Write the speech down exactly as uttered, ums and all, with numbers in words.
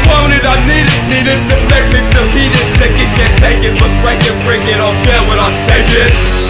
want it, I need it, need it to make me feel heated. Take it, can't take it, but break it, break it off, yeah, when I take it.